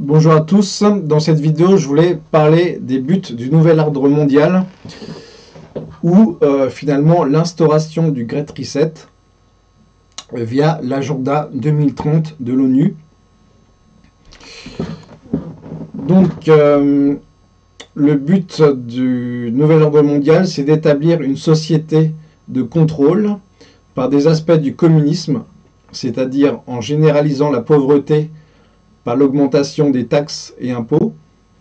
Bonjour à tous, dans cette vidéo je voulais parler des buts du nouvel ordre mondial ou finalement l'instauration du Great Reset via l'agenda 2030 de l'ONU. Donc le but du nouvel ordre mondial, c'est d'établir une société de contrôle par des aspects du communisme, c'est-à-dire en généralisant la pauvreté par l'augmentation des taxes et impôts,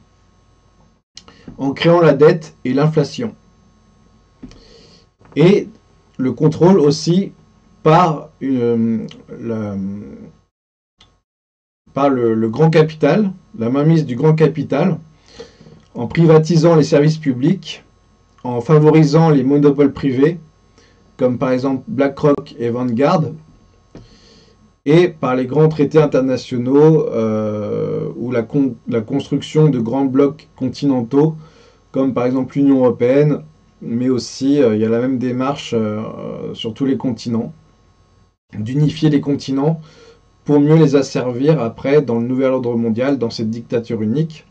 en créant la dette et l'inflation. Et le contrôle aussi par, le grand capital, la mainmise du grand capital, en privatisant les services publics, en favorisant les monopoles privés, comme par exemple BlackRock et Vanguard, et par les grands traités internationaux ou la construction de grands blocs continentaux, comme par exemple l'Union européenne, mais aussi il y a la même démarche sur tous les continents, d'unifier les continents pour mieux les asservir après dans le nouvel ordre mondial, dans cette dictature unique.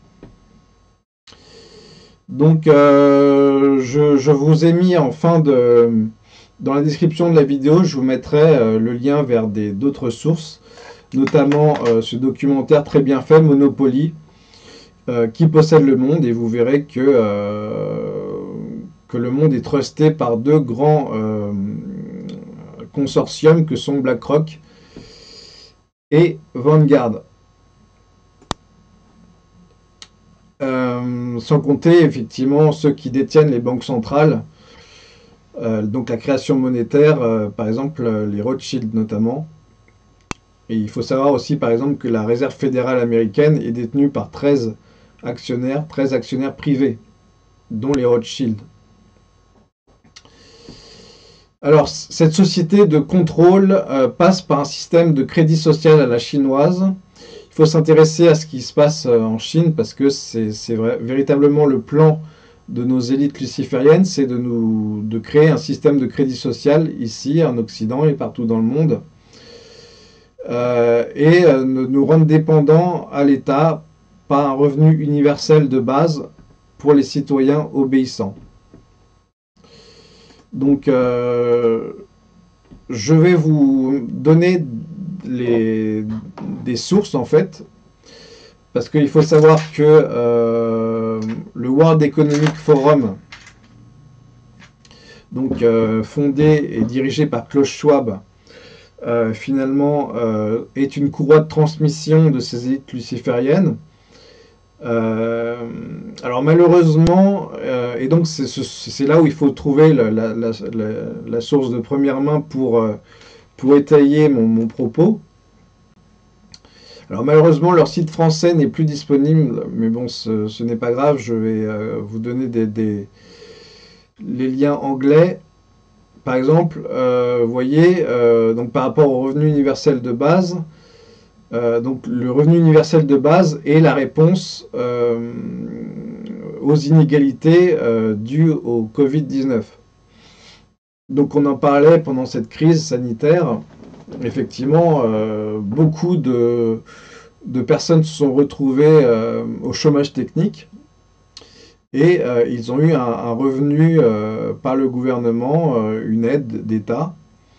Donc je vous ai mis dans la description de la vidéo, je vous mettrai le lien vers d'autres sources, notamment ce documentaire très bien fait, Monopoly, qui possède le monde, et vous verrez que le monde est trusté par deux grands consortiums que sont BlackRock et Vanguard. Sans compter effectivement ceux qui détiennent les banques centrales, donc la création monétaire, par exemple les Rothschild notamment. Et il faut savoir aussi par exemple que la Réserve fédérale américaine est détenue par 13 actionnaires privés, dont les Rothschild. Alors, cette société de contrôle passe par un système de crédit social à la chinoise. Il faut s'intéresser à ce qui se passe en Chine parce que c'est véritablement le plan de nos élites lucifériennes, c'est de créer un système de crédit social ici, en Occident et partout dans le monde, et de nous rendre dépendants à l'État par un revenu universel de base pour les citoyens obéissants. Donc, je vais vous donner des sources en fait, parce qu'il faut savoir que le World Economic Forum, donc fondé et dirigé par Klaus Schwab, finalement est une courroie de transmission de ces élites lucifériennes. Alors malheureusement, et donc c'est là où il faut trouver la source de première main pour étayer mon propos. Alors malheureusement leur site français n'est plus disponible, mais bon ce n'est pas grave, je vais vous donner les liens anglais. Par exemple, vous voyez, donc par rapport au revenu universel de base, donc le revenu universel de base est la réponse aux inégalités dues au Covid-19. Donc on en parlait pendant cette crise sanitaire. Effectivement, beaucoup de personnes se sont retrouvées au chômage technique et ils ont eu un revenu par le gouvernement, une aide d'État.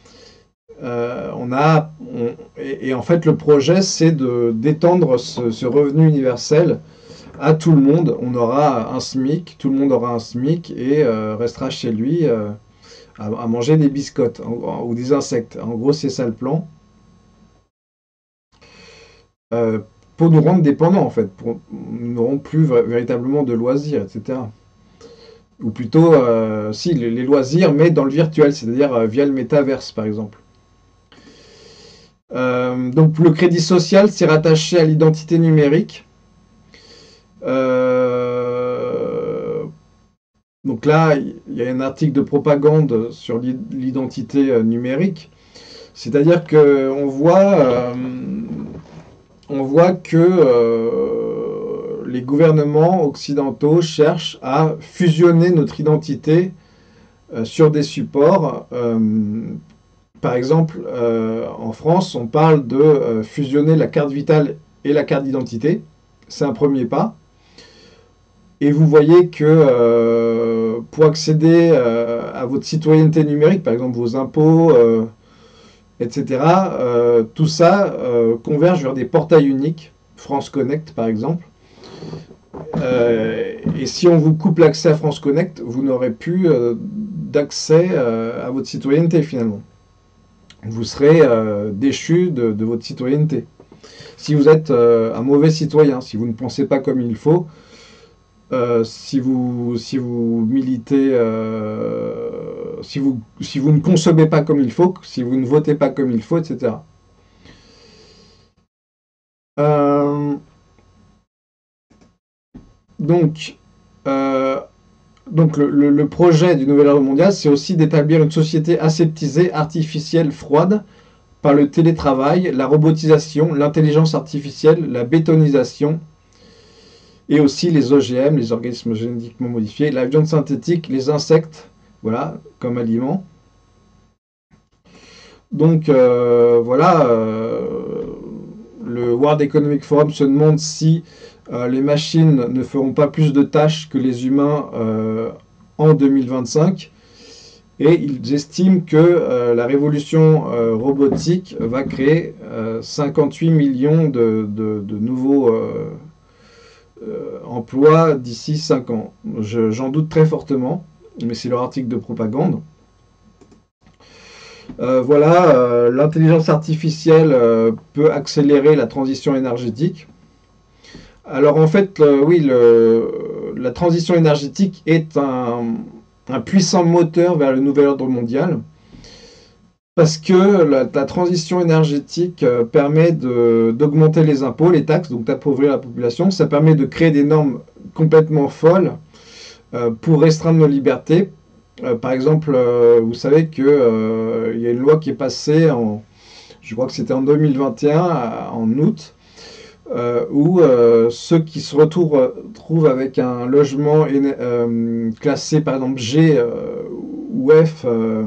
Et en fait, le projet, c'est d'étendre ce revenu universel à tout le monde. On aura un SMIC, tout le monde aura un SMIC et restera chez lui à manger des biscottes ou des insectes. En gros, c'est ça le plan. Pour nous rendre dépendants, en fait. Nous n'aurons plus véritablement de loisirs, etc. Ou plutôt, si, les loisirs, mais dans le virtuel, c'est-à-dire via le métaverse, par exemple. Donc le crédit social, c'est rattaché à l'identité numérique. Donc là, il y a un article de propagande sur l'identité numérique. C'est-à-dire qu'on voit, que les gouvernements occidentaux cherchent à fusionner notre identité sur des supports. Par exemple, en France, on parle de fusionner la carte vitale et la carte d'identité, c'est un premier pas. Et vous voyez que pour accéder à votre citoyenneté numérique, par exemple vos impôts, etc., tout ça converge vers des portails uniques, France Connect par exemple. Et si on vous coupe l'accès à France Connect, vous n'aurez plus d'accès à votre citoyenneté finalement. Vous serez déchu de votre citoyenneté. Si vous êtes un mauvais citoyen, si vous ne pensez pas comme il faut, si vous militez, si vous ne consommez pas comme il faut, si vous ne votez pas comme il faut, etc. Donc, le projet du nouvel ordre mondial, c'est aussi d'établir une société aseptisée, artificielle, froide, par le télétravail, la robotisation, l'intelligence artificielle, la bétonisation, et aussi les OGM, les organismes génétiquement modifiés, la viande synthétique, les insectes, voilà, comme aliments. Donc, voilà, le World Economic Forum se demande si les machines ne feront pas plus de tâches que les humains en 2025. Et ils estiment que la révolution robotique va créer 58 millions de nouveaux emplois d'ici 5 ans. J'en doute très fortement, mais c'est leur article de propagande. Voilà, l'intelligence artificielle peut accélérer la transition énergétique. Alors en fait, oui, la transition énergétique est un puissant moteur vers le nouvel ordre mondial, parce que la transition énergétique permet d'augmenter les impôts, les taxes, donc d'appauvrir la population. Ça permet de créer des normes complètement folles pour restreindre nos libertés. Par exemple, vous savez qu'il y a une loi qui est passée, je crois que c'était en 2021, en août, où ceux qui se retrouvent avec un logement classé par exemple G ou F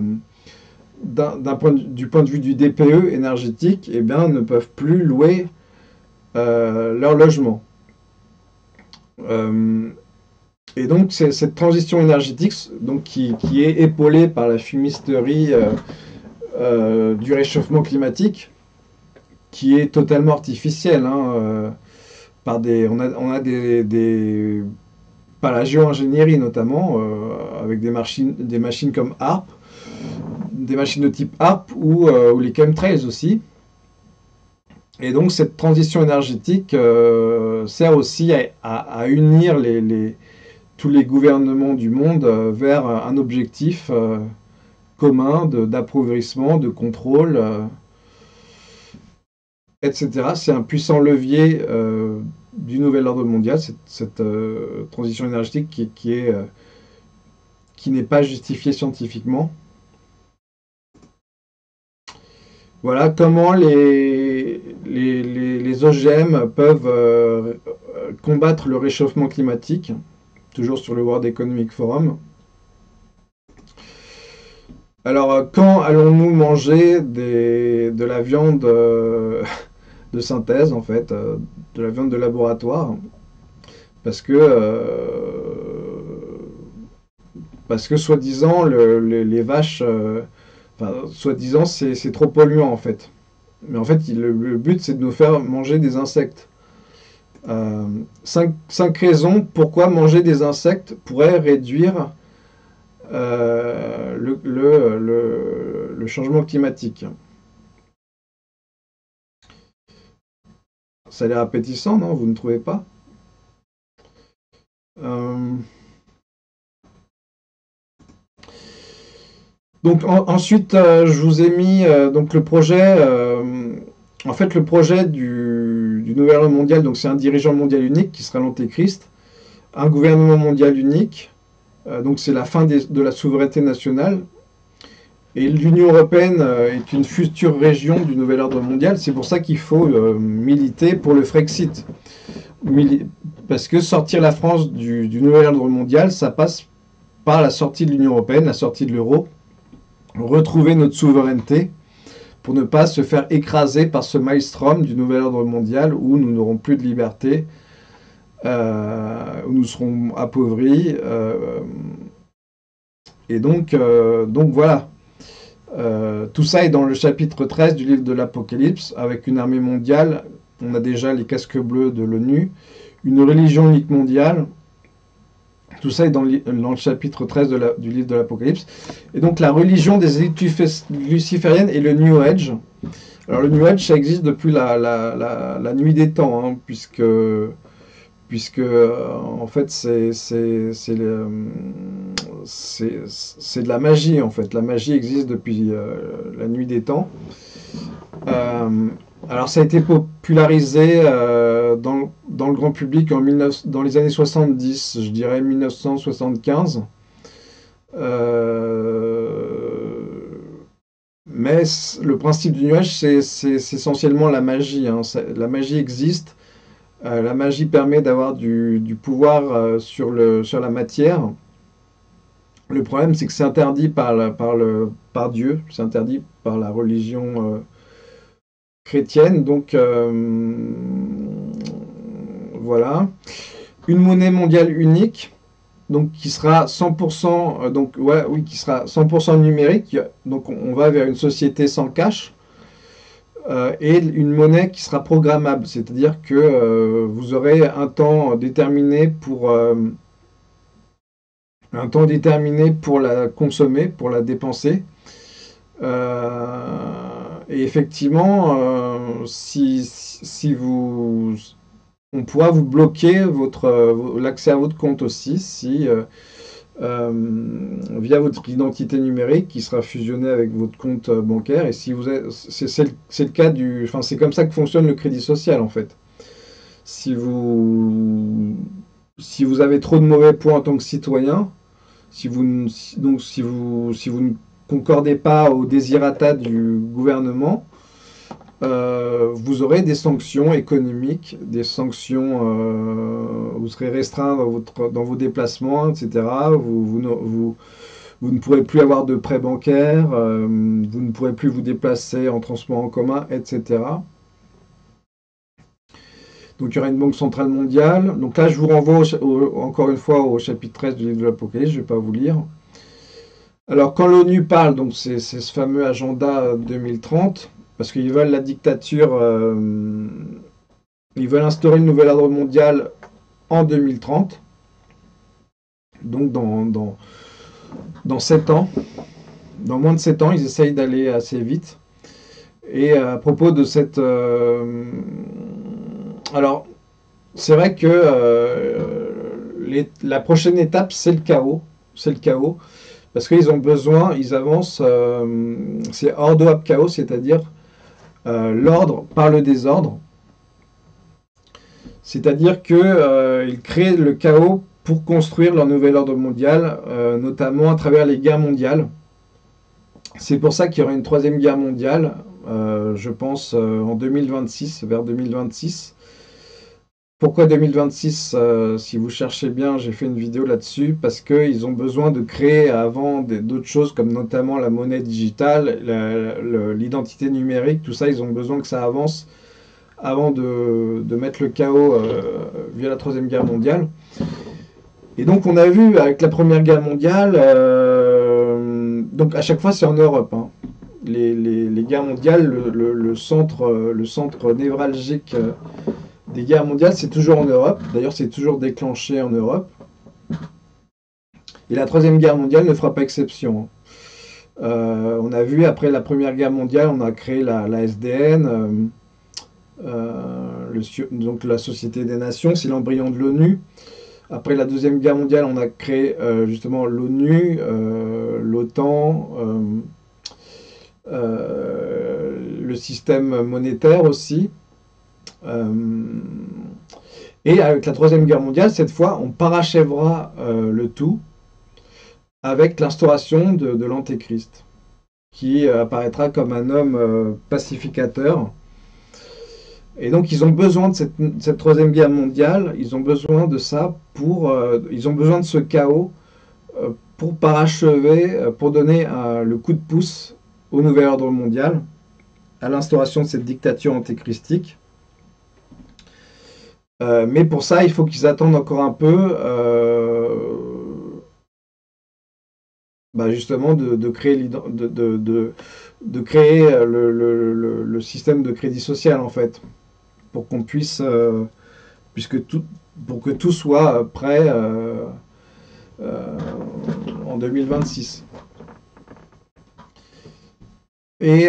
du point de vue du DPE énergétique, eh bien, ne peuvent plus louer leur logement. Et donc cette transition énergétique donc, qui est épaulée par la fumisterie du réchauffement climatique, qui est totalement artificielle, hein, on a par la géo-ingénierie notamment, avec des machines comme HARP, des machines de type HARP ou les chemtrails aussi. Et donc cette transition énergétique sert aussi à unir tous les gouvernements du monde vers un objectif commun d'appauvrissement, de contrôle, etc. C'est un puissant levier du nouvel ordre mondial, cette transition énergétique qui n'est pas justifiée scientifiquement. Voilà comment les OGM peuvent combattre le réchauffement climatique, toujours sur le World Economic Forum. Alors, quand allons-nous manger de la viande de synthèse, en fait, de la viande de laboratoire? Parce que soi-disant, les vaches, soi-disant, c'est trop polluant, en fait. Mais en fait, le but, c'est de nous faire manger des insectes. 5 raisons pourquoi manger des insectes pourrait réduire le changement climatique. Ça a l'air appétissant, non? Vous ne trouvez pas? Donc ensuite, je vous ai mis donc le projet. En fait, le projet du nouvel ordre mondial, donc c'est un dirigeant mondial unique qui sera l'antéchrist, un gouvernement mondial unique. Donc c'est la fin de la souveraineté nationale. Et l'Union européenne est une future région du nouvel ordre mondial. C'est pour ça qu'il faut militer pour le Frexit. Parce que sortir la France du nouvel ordre mondial, ça passe par la sortie de l'Union européenne, la sortie de l'euro, retrouver notre souveraineté pour ne pas se faire écraser par ce maelstrom du nouvel ordre mondial où nous n'aurons plus de liberté où nous serons appauvris. Et donc voilà. Tout ça est dans le chapitre 13 du livre de l'Apocalypse, avec une armée mondiale. On a déjà les casques bleus de l'ONU, une religion unique mondiale. Tout ça est dans le chapitre 13 du livre de l'Apocalypse. Et donc la religion des élites lucifériennes et le New Age. Alors le New Age, ça existe depuis la nuit des temps, hein, puisque en fait c'est de la magie en fait. La magie existe depuis la nuit des temps. Alors ça a été popularisé dans le grand public dans les années 70, je dirais 1975. Mais le principe du nuage, c'est essentiellement la magie, hein. La magie existe. La magie permet d'avoir du pouvoir sur la matière. Le problème, c'est que c'est interdit par Dieu, c'est interdit par la religion chrétienne. Donc, voilà. Une monnaie mondiale unique, donc qui sera 100%, qui sera 100% numérique. Donc, on va vers une société sans cash. Et une monnaie qui sera programmable, c'est-à-dire que vous aurez un temps déterminé pour la consommer, pour la dépenser. Et effectivement, on pourra vous bloquer l'accès à votre compte aussi si via votre identité numérique qui sera fusionnée avec votre compte bancaire. Et si vous êtes, c'est le cas c'est comme ça que fonctionne le crédit social en fait. Si vous avez trop de mauvais points en tant que citoyen, si vous ne concordez pas au désirata du gouvernement, vous aurez des sanctions économiques, des sanctions, vous serez restreint dans vos déplacements, etc. Vous ne pourrez plus avoir de prêts bancaires, vous ne pourrez plus vous déplacer en transport en commun, etc. Donc il y aura une banque centrale mondiale. Donc là, je vous renvoie encore une fois au chapitre 13 du livre de l'Apocalypse, je ne vais pas vous lire. Alors quand l'ONU parle, donc c'est ce fameux agenda 2030, parce qu'ils veulent la dictature, ils veulent instaurer une nouvelle ordre mondial en 2030, donc dans 7 ans, dans moins de 7 ans, ils essayent d'aller assez vite. Et à propos de cette... alors, c'est vrai que la prochaine étape, c'est le chaos. C'est le chaos. Parce qu'ils ont besoin, ils avancent, c'est ordo ab chaos, c'est-à-dire l'ordre par le désordre. C'est-à-dire qu'ils créent le chaos pour construire leur nouvel ordre mondial, notamment à travers les guerres mondiales. C'est pour ça qu'il y aura une troisième guerre mondiale, je pense en 2026, vers 2026. Pourquoi 2026? Si vous cherchez bien, j'ai fait une vidéo là-dessus, parce qu'ils ont besoin de créer avant d'autres choses, comme notamment la monnaie digitale, l'identité numérique, tout ça, ils ont besoin que ça avance avant de mettre le chaos via la Troisième Guerre mondiale. Et donc on a vu avec la Première Guerre mondiale, donc à chaque fois c'est en Europe, hein. Les guerres mondiales, le centre névralgique des guerres mondiales, c'est toujours en Europe. D'ailleurs, c'est toujours déclenché en Europe. Et la Troisième Guerre mondiale ne fera pas exception. On a vu, après la Première Guerre mondiale, on a créé la SDN, donc la Société des Nations, c'est l'embryon de l'ONU. Après la Deuxième Guerre mondiale, on a créé justement l'ONU, l'OTAN, le système monétaire aussi. Et avec la Troisième Guerre mondiale, cette fois, on parachèvera le tout avec l'instauration de l'Antéchrist, qui apparaîtra comme un homme pacificateur. Et donc, ils ont besoin de cette Troisième Guerre mondiale, ils ont besoin de ça ils ont besoin de ce chaos pour parachever, pour donner le coup de pouce au nouvel ordre mondial, à l'instauration de cette dictature antéchristique. Mais pour ça, il faut qu'ils attendent encore un peu, bah, justement, de créer, de créer le système de crédit social, en fait, pour qu'on puisse, puisque tout, pour que tout soit prêt euh, en 2026. Et,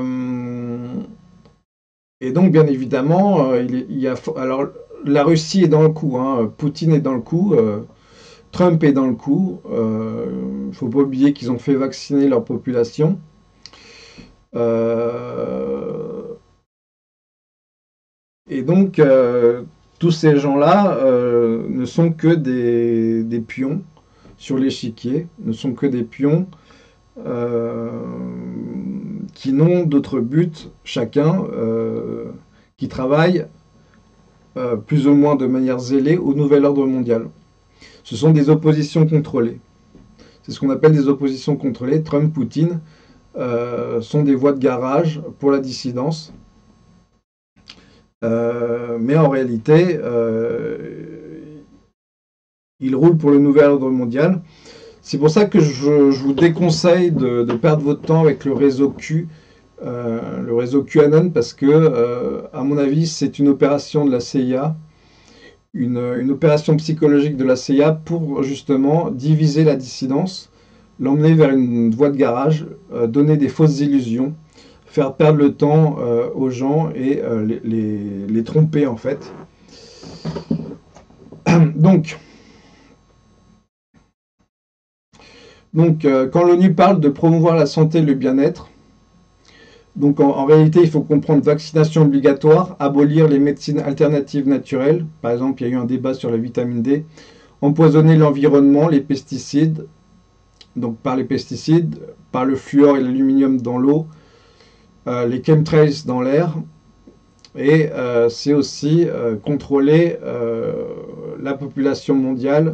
et donc, bien évidemment, alors, la Russie est dans le coup, hein, Poutine est dans le coup, Trump est dans le coup. Il ne faut pas oublier qu'ils ont fait vacciner leur population. Euh, et donc, tous ces gens-là ne sont que des pions sur l'échiquier, ne sont que des pions euh, qui n'ont d'autre but, chacun, qui travaillent plus ou moins de manière zélée au nouvel ordre mondial. Ce sont des oppositions contrôlées. C'est ce qu'on appelle des oppositions contrôlées. Trump, Poutine sont des voies de garage pour la dissidence. Mais en réalité, ils roulent pour le nouvel ordre mondial. C'est pour ça que je vous déconseille de perdre votre temps avec le réseau Q, le réseau QAnon, parce que, à mon avis, c'est une opération de la CIA, une opération psychologique de la CIA pour justement diviser la dissidence, l'emmener vers une voie de garage, donner des fausses illusions, faire perdre le temps aux gens et les tromper en fait. Donc, quand l'ONU parle de promouvoir la santé et le bien-être, donc en réalité, il faut comprendre vaccination obligatoire, abolir les médecines alternatives naturelles. Par exemple, il y a eu un débat sur la vitamine D. Empoisonner l'environnement, les pesticides, donc par les pesticides, par le fluor et l'aluminium dans l'eau, les chemtrails dans l'air. Et c'est aussi contrôler la population mondiale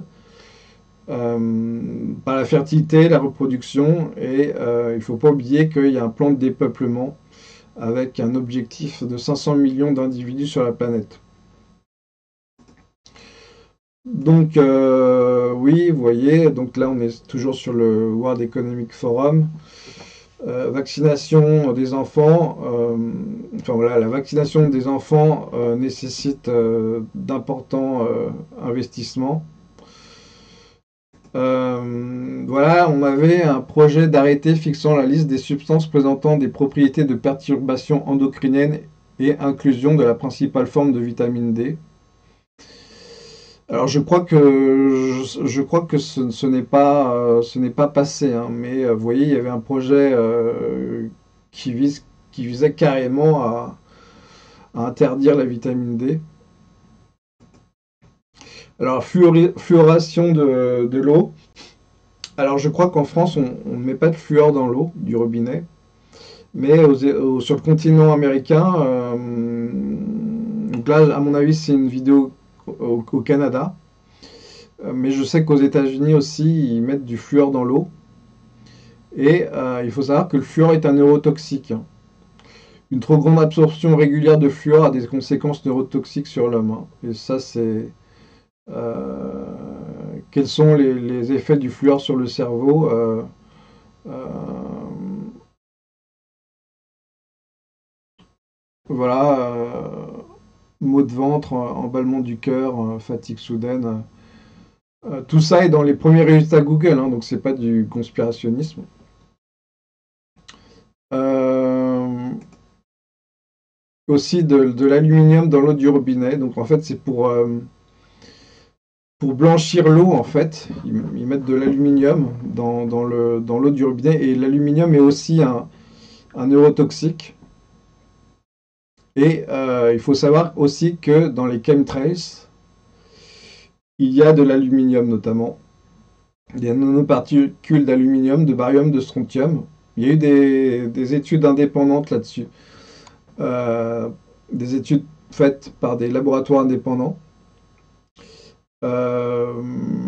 par la fertilité, la reproduction. Et il ne faut pas oublier qu'il y a un plan de dépeuplement avec un objectif de 500 millions d'individus sur la planète. Donc oui, vous voyez, donc là on est toujours sur le World Economic Forum. Vaccination des enfants, enfin voilà, la vaccination des enfants nécessite d'importants investissements. Voilà, on avait un projet d'arrêté fixant la liste des substances présentant des propriétés de perturbation endocrinienne et inclusion de la principale forme de vitamine D. Alors je crois que ce n'est pas passé, hein, mais vous voyez, il y avait un projet qui visait carrément à interdire la vitamine D. Alors fluoration de l'eau. Alors je crois qu'en France on ne met pas de fluor dans l'eau du robinet, mais sur le continent américain, donc là à mon avis c'est une vidéo au Canada. Mais je sais qu'aux États-Unis aussi, ils mettent du fluor dans l'eau. Et il faut savoir que le fluor est un neurotoxique. Une trop grande absorption régulière de fluor a des conséquences neurotoxiques sur l'homme, hein. Et ça, c'est... euh, quels sont les effets du fluor sur le cerveau euh, Voilà, maux de ventre, emballement du cœur, fatigue soudaine. Tout ça est dans les premiers résultats Google, hein, donc c'est pas du conspirationnisme. Euh, Aussi de l'aluminium dans l'eau du robinet. Donc en fait, c'est pour blanchir l'eau, en fait. Ils mettent de l'aluminium dans l'eau du robinet. Et l'aluminium est aussi un neurotoxique. Et il faut savoir aussi que dans les chemtrails, il y a de l'aluminium notamment. Des nanoparticules d'aluminium, de barium, de strontium. Il y a eu des études indépendantes là-dessus. Euh, des études faites par des laboratoires indépendants. Euh,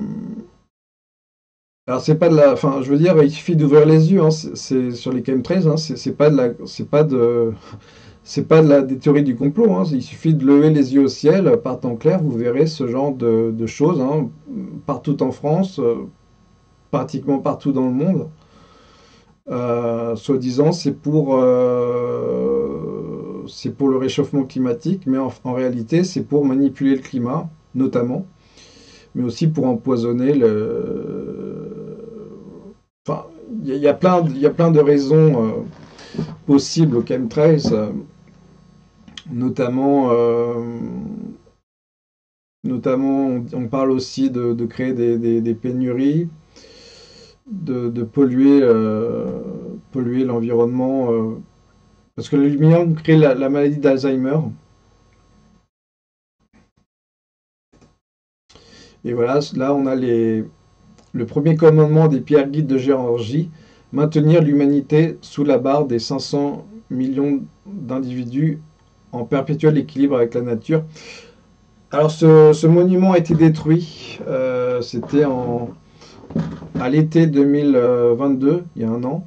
alors c'est pas de la, enfin je veux dire, il suffit d'ouvrir les yeux, hein, c'est sur les chemtrails, hein, c'est pas de la, c'est pas des théories du complot, hein. Il suffit de lever les yeux au ciel par temps clair, vous verrez ce genre de choses, hein, partout en France, pratiquement partout dans le monde. Soi-disant, c'est pour le réchauffement climatique, mais en réalité, c'est pour manipuler le climat, notamment, mais aussi pour empoisonner Enfin, il y a plein de raisons possibles aux chemtrails, notamment, on parle aussi de créer des pénuries, de polluer l'environnement, parce que l'aluminium crée la maladie d'Alzheimer. Et voilà, là on a le premier commandement des pierres guides de Géorgie, maintenir l'humanité sous la barre des 500 millions d'individus en perpétuel équilibre avec la nature. Alors ce monument a été détruit, c'était à l'été 2022, il y a un an.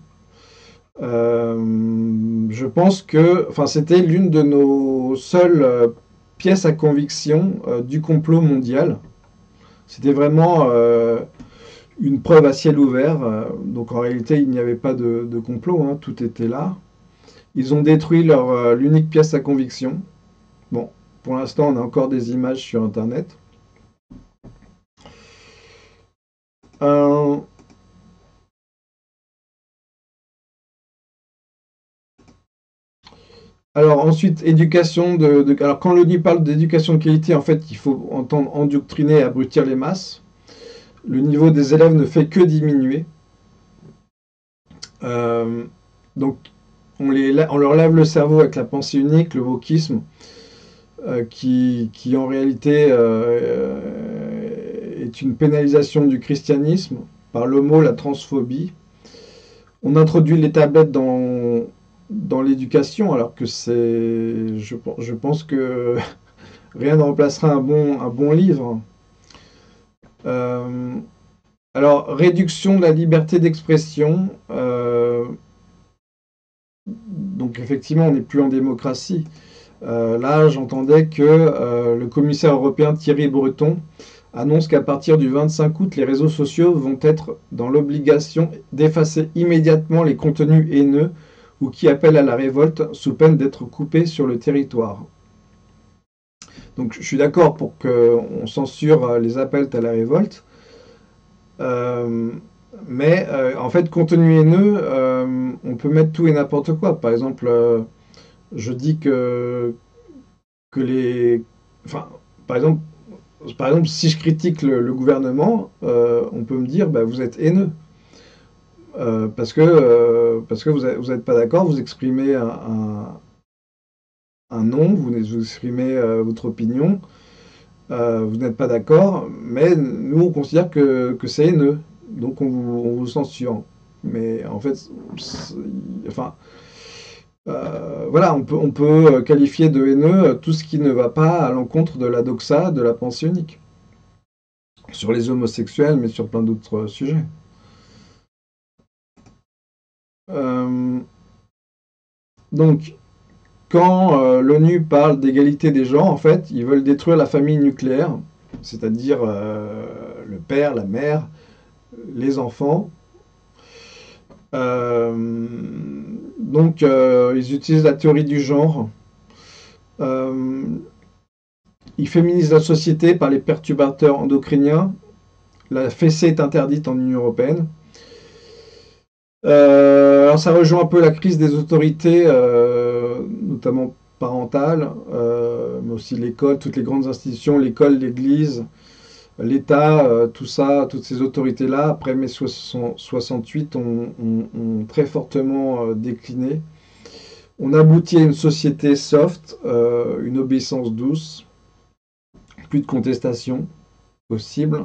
Je pense que c'était l'une de nos seules pièces à conviction du complot mondial. C'était vraiment une preuve à ciel ouvert. Donc en réalité, il n'y avait pas de complot, hein, tout était là. Ils ont détruit l'unique pièce à conviction. Bon, pour l'instant, on a encore des images sur Internet. Alors ensuite, éducation alors quand l'ONU parle d'éducation de qualité, en fait, il faut entendre endoctriner et abrutir les masses. Le niveau des élèves ne fait que diminuer. Donc on leur lave le cerveau avec la pensée unique, le wokisme, qui en réalité est une pénalisation du christianisme par le mot, la transphobie. On introduit les tablettes dans l'éducation, alors que je pense que rien ne remplacera un bon livre. Alors, réduction de la liberté d'expression. Donc, effectivement, on n'est plus en démocratie. Là, j'entendais que le commissaire européen Thierry Breton annonce qu'à partir du 25 août, les réseaux sociaux vont être dans l'obligation d'effacer immédiatement les contenus haineux ou qui appellent à la révolte sous peine d'être coupés sur le territoire. Donc je suis d'accord pour qu'on censure les appels à la révolte, mais en fait, contenu haineux, on peut mettre tout et n'importe quoi. Par exemple, je dis que les... Enfin, par exemple, si je critique le gouvernement, on peut me dire, bah, vous êtes haineux. Parce que vous n'êtes pas d'accord, vous exprimez un non, vous exprimez votre opinion, vous n'êtes pas d'accord, mais nous on considère que c'est haineux, donc on vous censure. Mais en fait, voilà, on peut qualifier de haineux tout ce qui ne va pas à l'encontre de la doxa, de la pensée unique. Sur les homosexuels, mais sur plein d'autres sujets. Donc, quand l'ONU parle d'égalité des genres, en fait, ils veulent détruire la famille nucléaire, c'est-à-dire le père, la mère, les enfants. Donc, ils utilisent la théorie du genre. Ils féminisent la société par les perturbateurs endocriniens. La fessée est interdite en Union européenne. Alors ça rejoint un peu la crise des autorités, notamment parentales, mais aussi l'école, toutes les grandes institutions, l'école, l'église, l'État, tout ça, toutes ces autorités-là, après mai 68, ont très fortement décliné. On aboutit à une société soft, une obéissance douce, plus de contestation possible.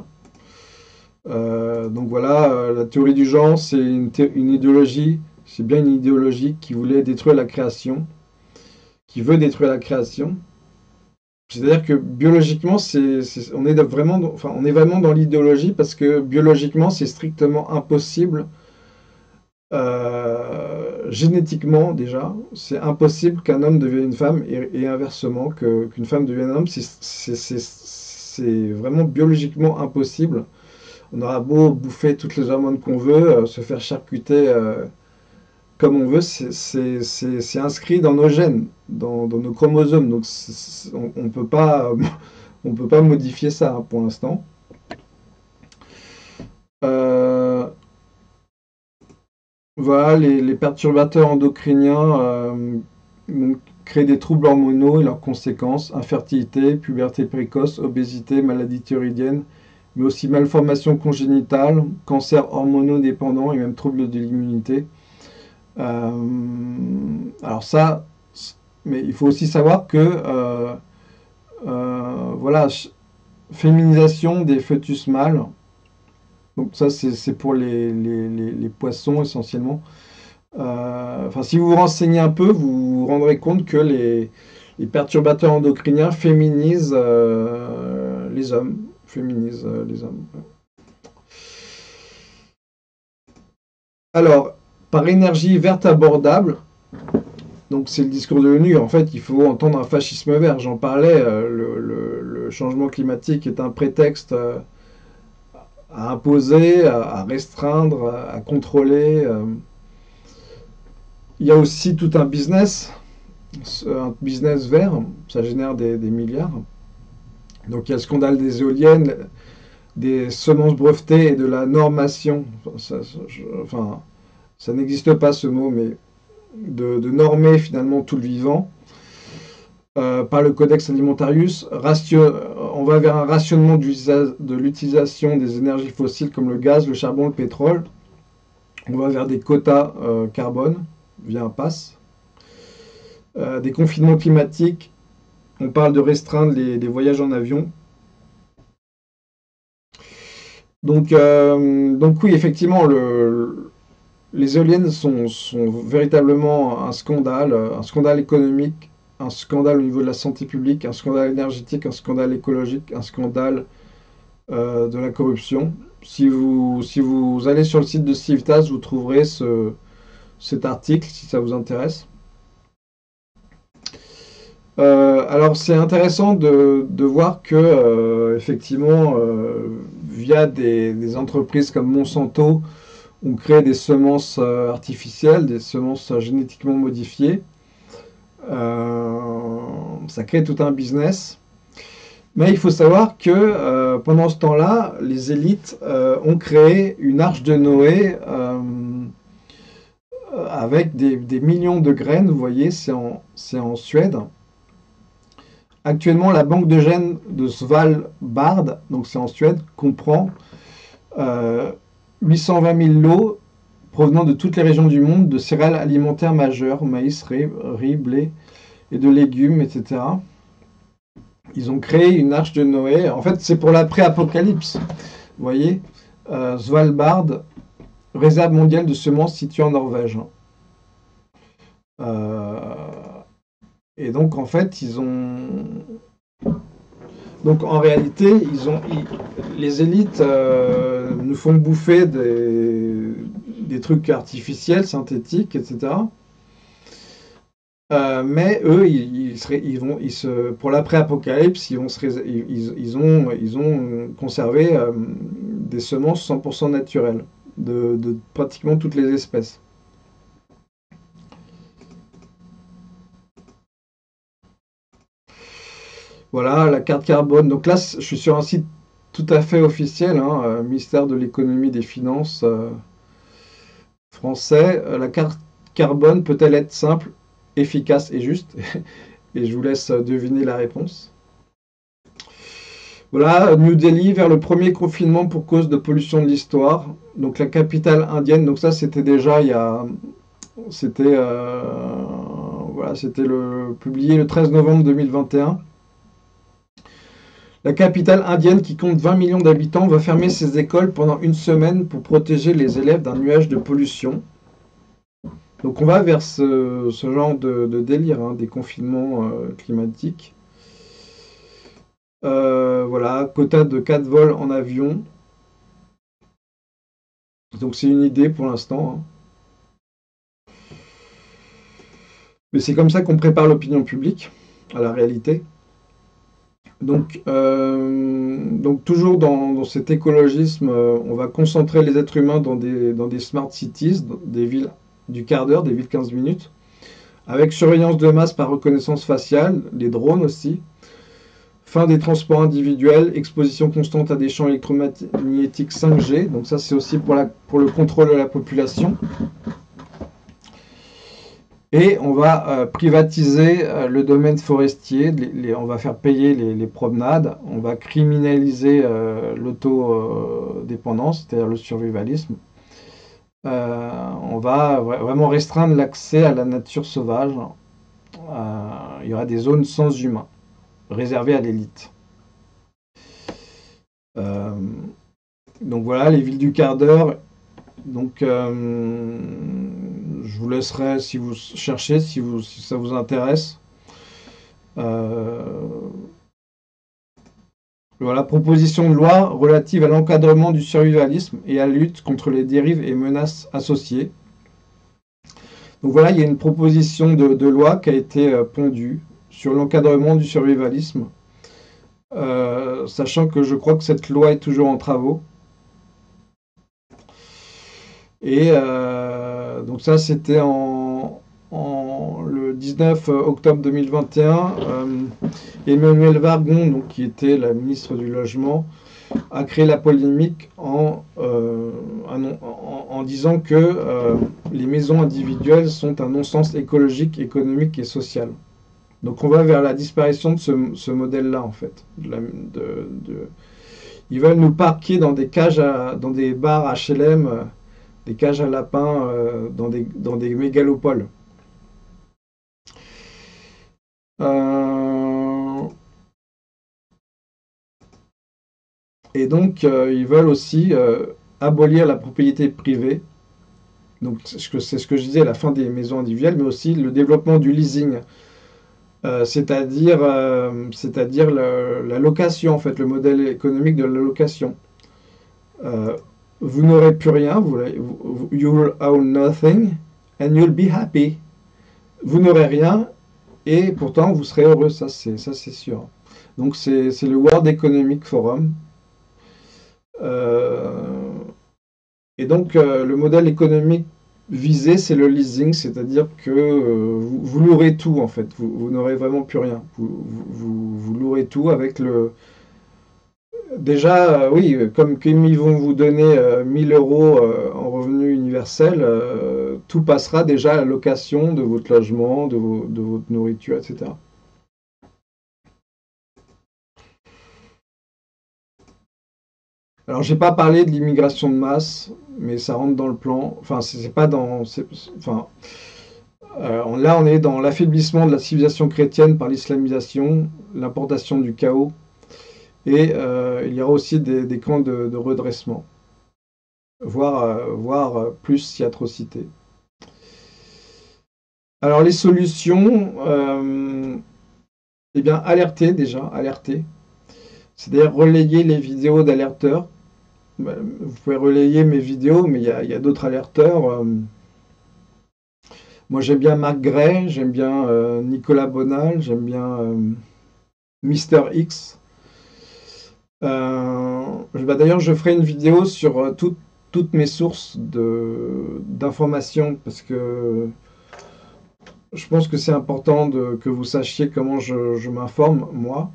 Donc voilà, la théorie du genre, c'est une idéologie, c'est bien une idéologie qui voulait détruire la création, qui veut détruire la création. C'est-à-dire que biologiquement, on est vraiment dans l'idéologie parce que biologiquement, c'est strictement impossible. génétiquement déjà, c'est impossible qu'un homme devienne une femme et inversement qu'une femme devienne un homme. C'est vraiment biologiquement impossible. On aura beau bouffer toutes les hormones qu'on veut, se faire charcuter comme on veut, c'est inscrit dans nos gènes, dans nos chromosomes. Donc on peut pas, on peut pas modifier ça hein, pour l'instant. Euh, voilà, les perturbateurs endocriniens créent des troubles hormonaux et leurs conséquences, infertilité, puberté précoce, obésité, maladie thyroïdienne, mais aussi malformations congénitales, cancers hormonodépendants et même troubles de l'immunité. Alors ça, mais il faut aussi savoir que voilà, féminisation des fœtus mâles. Donc ça, c'est pour les poissons essentiellement. Enfin, si vous vous renseignez un peu, vous vous rendrez compte que les perturbateurs endocriniens féminisent les hommes. Féminisent les hommes. Alors, par énergie verte abordable, donc c'est le discours de l'ONU, en fait il faut entendre un fascisme vert, j'en parlais, le changement climatique est un prétexte à imposer, à restreindre, à contrôler. Il y a aussi tout un business vert, ça génère des milliards. Donc il y a le scandale des éoliennes, des semences brevetées et de la normation. Enfin, ça n'existe pas ce mot, mais de normer finalement tout le vivant par le Codex Alimentarius. On va vers un rationnement de l'utilisation des énergies fossiles comme le gaz, le charbon, le pétrole. On va vers des quotas carbone via un pass. Des confinements climatiques. On parle de restreindre les voyages en avion. Donc oui, effectivement, les éoliennes sont véritablement un scandale économique, un scandale au niveau de la santé publique, un scandale énergétique, un scandale écologique, un scandale de la corruption. Si vous allez sur le site de Civitas, vous trouverez cet article si ça vous intéresse. Alors c'est intéressant de voir que effectivement via des entreprises comme Monsanto, on crée des semences artificielles, des semences génétiquement modifiées. Ça crée tout un business. Mais il faut savoir que pendant ce temps-là, les élites ont créé une arche de Noé avec des millions de graines. Vous voyez, c'est en Suède. Actuellement, la banque de gènes de Svalbard, donc c'est en Suède, comprend 820 000 lots provenant de toutes les régions du monde de céréales alimentaires majeures, maïs, riz, blé et de légumes, etc. Ils ont créé une arche de Noé. En fait, c'est pour l'après-apocalypse. Vous voyez, Svalbard, réserve mondiale de semences située en Norvège. Et donc, en fait, donc, en réalité, les élites nous font bouffer des trucs artificiels, synthétiques, etc. Mais eux, pour l'après-apocalypse, ils ont conservé des semences 100% naturelles de pratiquement toutes les espèces. Voilà, la carte carbone. Donc là, je suis sur un site tout à fait officiel, hein, ministère de l'économie et des finances français. La carte carbone peut-elle être simple, efficace et juste? Et je vous laisse deviner la réponse. Voilà, New Delhi vers le premier confinement pour cause de pollution de l'histoire. Donc la capitale indienne. Donc ça, c'était déjà c'était voilà, c'était publié le 13 novembre 2021. La capitale indienne, qui compte 20 millions d'habitants, va fermer ses écoles pendant une semaine pour protéger les élèves d'un nuage de pollution. Donc on va vers ce genre de délire, hein, des confinements climatiques. Voilà, quota de 4 vols en avion. Donc c'est une idée pour l'instant, hein. Mais c'est comme ça qu'on prépare l'opinion publique à la réalité. Donc toujours dans cet écologisme, on va concentrer les êtres humains dans des smart cities, des villes du quart d'heure, des villes 15 minutes, avec surveillance de masse par reconnaissance faciale, les drones aussi, fin des transports individuels, exposition constante à des champs électromagnétiques 5G, donc ça c'est aussi pour le contrôle de la population. Et on va privatiser le domaine forestier, on va faire payer les promenades, on va criminaliser l'autodépendance, c'est-à-dire le survivalisme. On va vraiment restreindre l'accès à la nature sauvage. Il y aura des zones sans humains, réservées à l'élite. Euh, donc voilà, les villes du quart d'heure. Donc je vous laisserai si vous cherchez, si ça vous intéresse. Euh, voilà, proposition de loi relative à l'encadrement du survivalisme et à la lutte contre les dérives et menaces associées. Donc voilà, il y a une proposition de loi qui a été pondue sur l'encadrement du survivalisme, sachant que je crois que cette loi est toujours en travaux. Et donc ça, c'était le 19 octobre 2021. Emmanuelle Wargon, donc, qui était la ministre du Logement, a créé la polémique en disant que les maisons individuelles sont un non-sens écologique, économique et social. Donc on va vers la disparition de ce modèle-là, en fait. Ils veulent nous parquer dans des cages, dans des bars HLM, des cages à lapins, dans des mégalopoles. Et donc, ils veulent aussi abolir la propriété privée. Donc, c'est ce que je disais, la fin des maisons individuelles, mais aussi le développement du leasing, c'est-à-dire la location, en fait, le modèle économique de la location. Euh, vous n'aurez plus rien, you will own nothing, and you'll be happy. Vous n'aurez rien, et pourtant vous serez heureux, ça c'est sûr. Donc c'est le World Economic Forum. Euh, et donc le modèle économique visé, c'est le leasing, c'est-à-dire que vous louerez tout en fait, vous n'aurez vraiment plus rien. Vous louerez tout avec le... Déjà, oui, comme ils vont vous donner 1000 euros en revenu universel, tout passera déjà à la location de votre logement, de votre nourriture, etc. Alors, j'ai pas parlé de l'immigration de masse, mais ça rentre dans le plan. Enfin, c'est pas dans. Enfin, là, on est dans l'affaiblissement de la civilisation chrétienne par l'islamisation, l'importation du chaos, et il y aura aussi des camps de redressement, voire plus si atrocité. Alors, les solutions, eh bien, alerter déjà, alerter. C'est-à-dire relayer les vidéos d'alerteurs. Vous pouvez relayer mes vidéos, mais il y a d'autres alerteurs. Moi, j'aime bien Marc Gray, j'aime bien Nicolas Bonal, j'aime bien Mister X. D'ailleurs, je ferai une vidéo sur toutes mes sources d'informations, parce que je pense que c'est important que vous sachiez comment je m'informe, moi.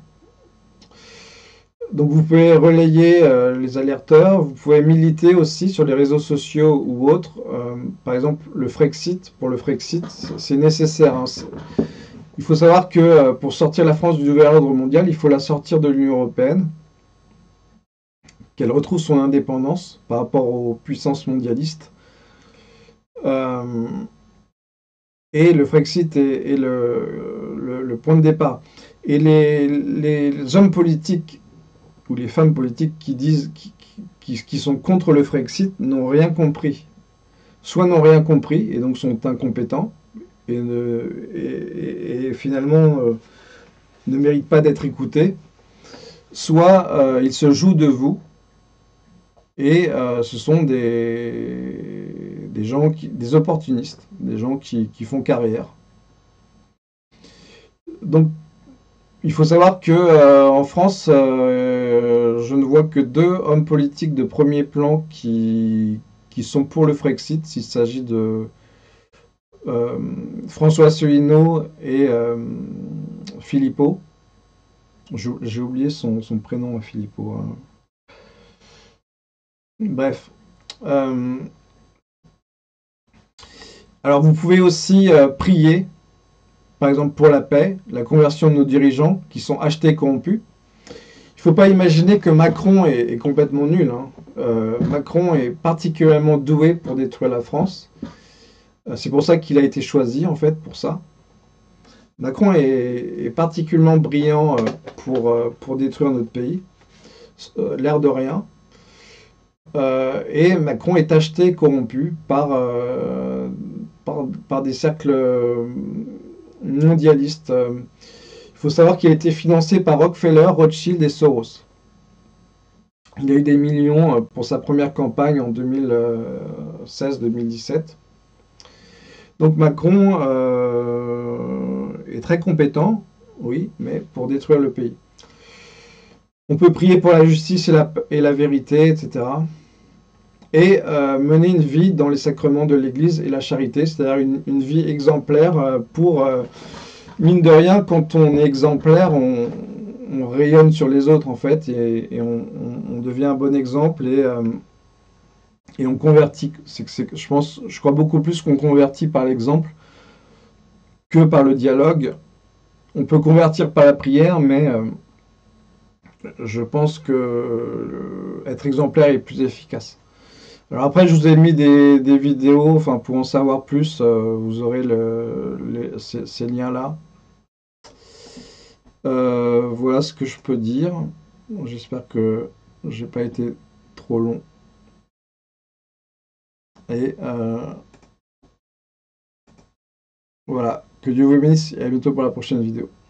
Donc vous pouvez relayer les alerteurs, vous pouvez militer aussi sur les réseaux sociaux ou autres. Par exemple, le Frexit, pour le Frexit, c'est nécessaire. Hein. Il faut savoir que pour sortir la France du nouvel ordre mondial, il faut la sortir de l'Union européenne, qu'elle retrouve son indépendance par rapport aux puissances mondialistes. Et le Frexit est le point de départ. Et les hommes politiques ou les femmes politiques qui sont contre le Frexit n'ont rien compris. Soit n'ont rien compris et donc sont incompétents et finalement ne méritent pas d'être écoutés, soit ils se jouent de vous et ce sont des gens, des opportunistes, des gens qui font carrière. Donc, il faut savoir que en France, je ne vois que 2 hommes politiques de premier plan qui sont pour le Frexit. Il s'agit de euh, François Asselineau et Philippot. J'ai oublié son prénom, Philippot, hein. Bref. Euh, alors, vous pouvez aussi prier, par exemple, pour la paix, la conversion de nos dirigeants qui sont achetés et corrompus. Il ne faut pas imaginer que Macron est complètement nul, hein. Macron est particulièrement doué pour détruire la France. C'est pour ça qu'il a été choisi, en fait, pour ça. Macron est particulièrement brillant pour détruire notre pays, l'air de rien. Et Macron est acheté et corrompu par des cercles mondialistes. Il faut savoir qu'il a été financé par Rockefeller, Rothschild et Soros. Il a eu des millions pour sa première campagne en 2016-2017. Donc Macron est très compétent, oui, mais pour détruire le pays. On peut prier pour la justice et la vérité, etc. Et mener une vie dans les sacrements de l'Église et la charité, c'est-à-dire une vie exemplaire pour, mine de rien, quand on est exemplaire, on rayonne sur les autres en fait, et on devient un bon exemple et on convertit. Je crois beaucoup plus qu'on convertit par l'exemple que par le dialogue. On peut convertir par la prière, mais je pense que être exemplaire est plus efficace. Alors après, je vous ai mis des vidéos, enfin pour en savoir plus, vous aurez ces liens-là. Voilà ce que je peux dire. Bon, j'espère que j'ai pas été trop long. Et voilà, que Dieu vous bénisse et à bientôt pour la prochaine vidéo.